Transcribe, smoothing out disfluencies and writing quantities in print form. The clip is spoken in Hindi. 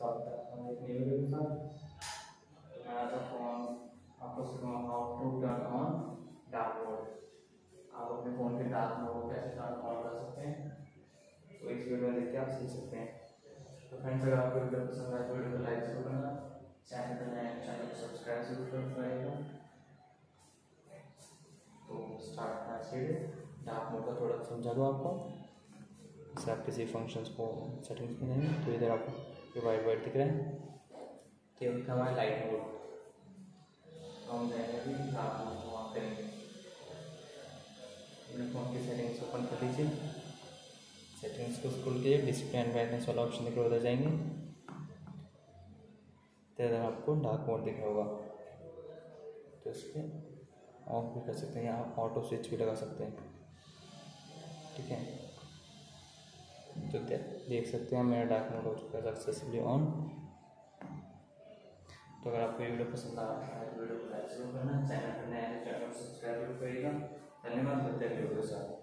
स्वागत है आपका एक नई वीडियो के साथ। मैं आज आपको सिखाऊंगा how to turn on dark mode. आप अपने फ़ोन के डार्क मोड को कैसे टर्न ऑन कर सकते हैं, तो इस वीडियो में देख के आप सीख सकते हैं। तो फ्रेंड्स, अगर आपको वीडियो पसंद आए तो वीडियो को लाइक जरूर करना, चैनल पर नए चैनल को सब्सक्राइब जरूर करिएगा। तो स्टार्ट करना चाहिए। डार्क मोड का थोड़ा समझा दो आपको। जैसे आप किसी फंक्शंस को सेटिंग्स में जाएंगे तो इधर आपको ये वाइट दिख रहा है, तो ये हमारा लाइट मोड। हम जाएंगे अभी डार्क मोड को ऑन करेंगे। अपने फ़ोन की सेटिंग्स ओपन कर लीजिए। सेटिंग्स को स्क्रॉल कीजिए, डिस्प्ले एंड ब्राइटनेस वाला ऑप्शन दिख रहा है, उधर जाएंगे तो इधर आपको डार्क मोड दिख रहा होगा, तो इसके ऑफ भी कर सकते हैं, आप ऑटो स्विच भी लगा सकते हैं। ठीक है, तो देख सकते हैं मेरा डार्क मोड हो चुका है सक्सेसफुली ऑन। तो अगर आपको वीडियो पसंद आ रहा है तो वीडियो को लाइक जरूर करना, चैनल पर नया है चैनल को सब्सक्राइब जरूर करिएगा। धन्यवाद, मिलते हैं वीडियो के साथ।